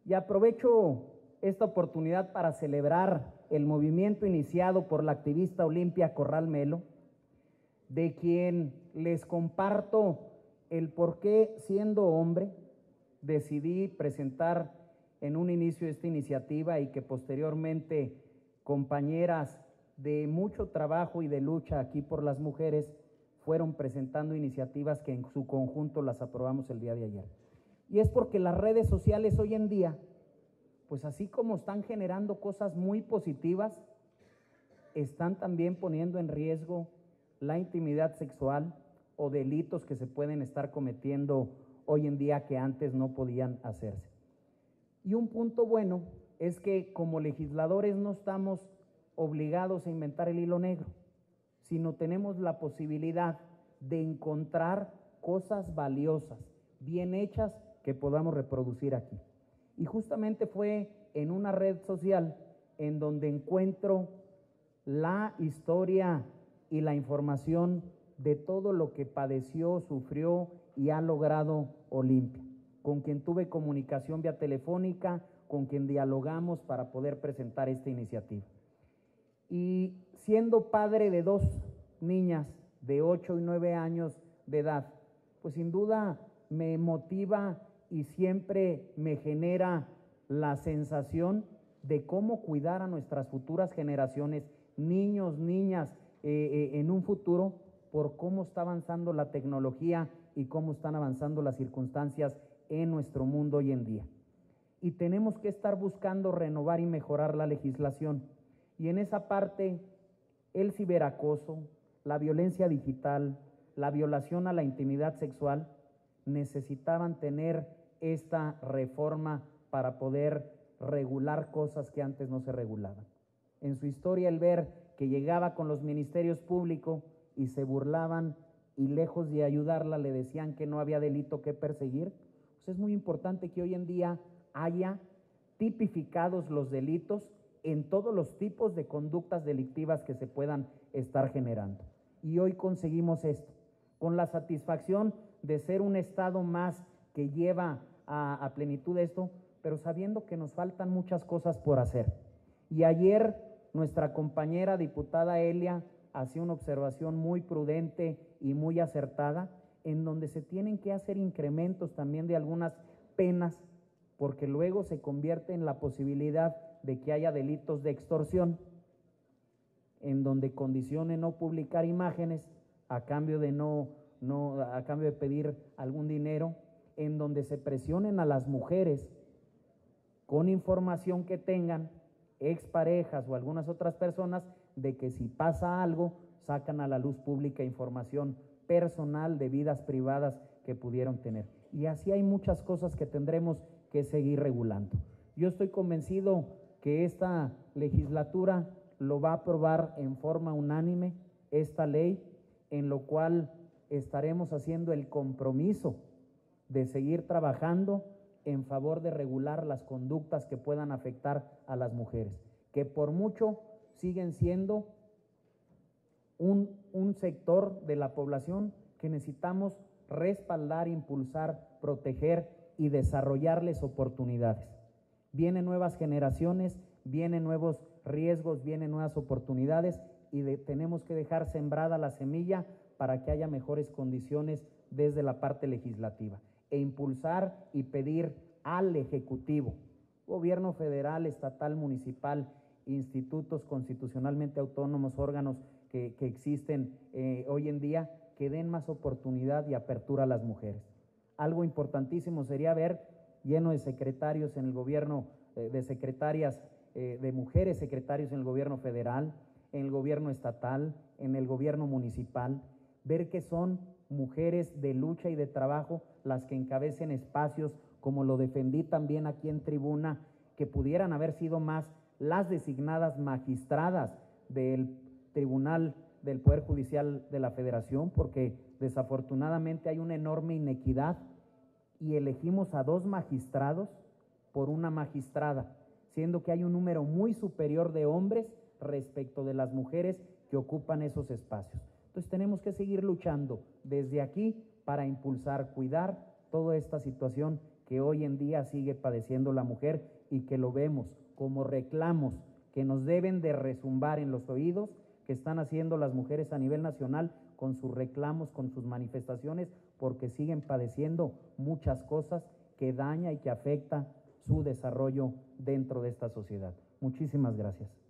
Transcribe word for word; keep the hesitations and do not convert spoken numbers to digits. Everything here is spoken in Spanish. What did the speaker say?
Y aprovecho esta oportunidad para celebrar el movimiento iniciado por la activista Olimpia Corral Melo, de quien les comparto el por qué, siendo hombre, decidí presentar en un inicio esta iniciativa y que posteriormente compañeras de mucho trabajo y de lucha aquí por las mujeres fueron presentando iniciativas que en su conjunto las aprobamos el día de ayer. Y es porque las redes sociales hoy en día, pues así como están generando cosas muy positivas, están también poniendo en riesgo la intimidad sexual o delitos que se pueden estar cometiendo hoy en día que antes no podían hacerse. Y un punto bueno es que como legisladores no estamos obligados a inventar el hilo negro, sino tenemos la posibilidad de encontrar cosas valiosas, bien hechas, que podamos reproducir aquí. Y justamente fue en una red social en donde encuentro la historia y la información de todo lo que padeció, sufrió y ha logrado Olimpia, con quien tuve comunicación vía telefónica, con quien dialogamos para poder presentar esta iniciativa. Y siendo padre de dos niñas de ocho y nueve años de edad, pues sin duda me motiva y siempre me genera la sensación de cómo cuidar a nuestras futuras generaciones, niños, niñas, eh, eh, en un futuro, por cómo está avanzando la tecnología y cómo están avanzando las circunstancias en nuestro mundo hoy en día. Y tenemos que estar buscando renovar y mejorar la legislación. Y en esa parte, el ciberacoso, la violencia digital, la violación a la intimidad sexual, necesitaban tener esta reforma para poder regular cosas que antes no se regulaban. En su historia, el ver que llegaba con los ministerios públicos y se burlaban y lejos de ayudarla le decían que no había delito que perseguir, pues es muy importante que hoy en día haya tipificados los delitos en todos los tipos de conductas delictivas que se puedan estar generando. Y hoy conseguimos esto, con la satisfacción de ser un Estado más que lleva a, a plenitud esto, pero sabiendo que nos faltan muchas cosas por hacer. Y ayer nuestra compañera diputada Elia hacía una observación muy prudente y muy acertada, en donde se tienen que hacer incrementos también de algunas penas, porque luego se convierte en la posibilidad de que haya delitos de extorsión, en donde condicione no publicar imágenes a cambio de no, no, a cambio de pedir algún dinero, en donde se presionen a las mujeres con información que tengan, exparejas o algunas otras personas, de que si pasa algo, sacan a la luz pública información personal de vidas privadas que pudieron tener. Y así hay muchas cosas que tendremos que seguir regulando. Yo estoy convencido que esta legislatura lo va a aprobar en forma unánime, esta ley, en lo cual estaremos haciendo el compromiso de seguir trabajando en favor de regular las conductas que puedan afectar a las mujeres, que por mucho siguen siendo un, un sector de la población que necesitamos respaldar, impulsar, proteger y desarrollarles oportunidades. Vienen nuevas generaciones, vienen nuevos riesgos, vienen nuevas oportunidades y de, tenemos que dejar sembrada la semilla para que haya mejores condiciones desde la parte legislativa e impulsar y pedir al Ejecutivo, gobierno federal, estatal, municipal, institutos constitucionalmente autónomos, órganos que, que existen eh, hoy en día, que den más oportunidad y apertura a las mujeres. Algo importantísimo sería ver lleno de secretarios en el gobierno, eh, de secretarias, eh, de mujeres secretarios en el gobierno federal, en el gobierno estatal, en el gobierno municipal, ver que son mujeres de lucha y de trabajo las que encabecen espacios, como lo defendí también aquí en tribuna, que pudieran haber sido más las designadas magistradas del Tribunal del Poder Judicial de la Federación, porque desafortunadamente hay una enorme inequidad y elegimos a dos magistrados por una magistrada, siendo que hay un número muy superior de hombres respecto de las mujeres que ocupan esos espacios. Entonces tenemos que seguir luchando desde aquí para impulsar, cuidar toda esta situación que hoy en día sigue padeciendo la mujer y que lo vemos como reclamos que nos deben de rezumbar en los oídos que están haciendo las mujeres a nivel nacional con sus reclamos, con sus manifestaciones, porque siguen padeciendo muchas cosas que daña y que afecta su desarrollo dentro de esta sociedad. Muchísimas gracias.